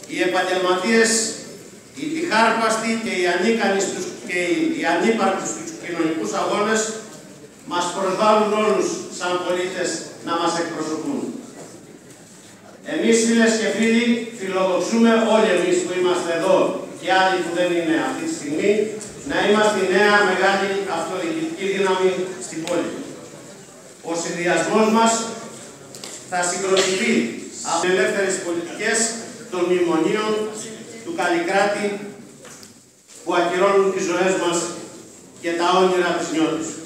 οι επαγγελματίες, οι τυχάρπαστοι και οι ανίκανοι και οι ανύπαρκτοι στους κοινωνικούς αγώνες μας προσβάλλουν όλους σαν πολίτες να μας εκπροσωπούν. Εμείς, φίλες και φίλοι, φιλοδοξούμε όλοι εμείς που είμαστε εδώ και άλλοι που δεν είναι αυτή τη στιγμή, να είμαστε η νέα μεγάλη αυτοδιοικητική δύναμη στην πόλη. Ο συνδυασμός μας θα συγκροτηθεί από ελεύθερες πολιτικές των μνημονίων του Καλλικράτη που ακυρώνουν τις ζωές μας και τα όνειρα της νιώτης.